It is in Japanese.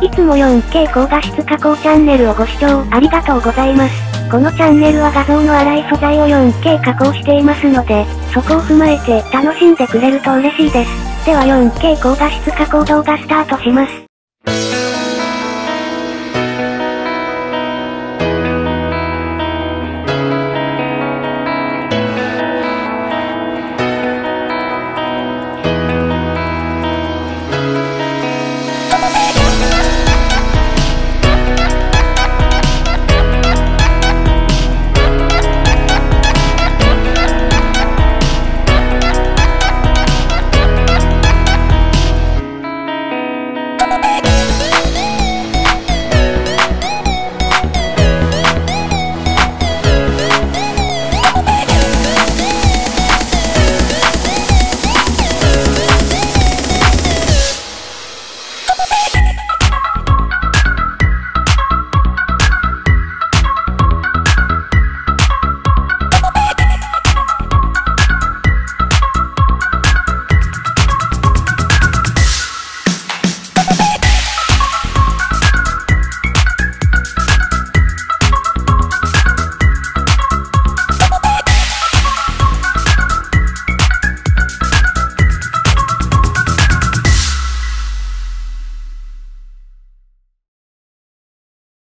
いつも 4K 高画質加工チャンネルをご視聴ありがとうございます。このチャンネルは画像の粗い素材を 4K 加工していますので、そこを踏まえて楽しんでくれると嬉しいです。では 4K 高画質加工動画スタートします。